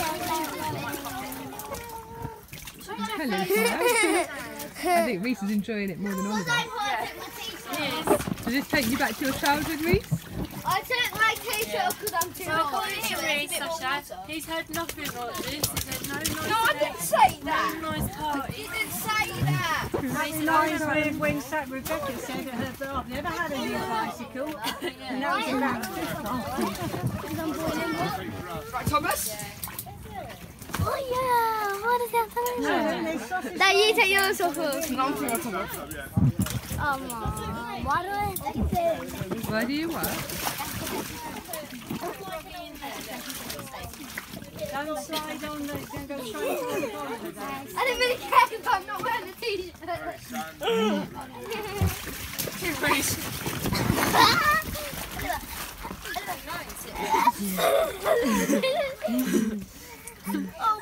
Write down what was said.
Hello, I think Reese is enjoying it more than all of us. Does this take you back to your childhood, Reese? I took my t-shirt off because I'm too hot. According to Reese, Sasha, he's heard nothing like this. He said no nice No, I didn't say that. no nice party. You didn't say that. Reminds me of when Rebecca said at her birthday, I've never had a new bicycle. And that was about 50. Right, Thomas? Oh yeah, what is that? Now you take yours off first. No, I'm taking Thomas. Why do I take this? Where do you work? Don't slide on the, don't go straight on the bottom of that. I don't really care if I'm not wearing a t-shirt. Oh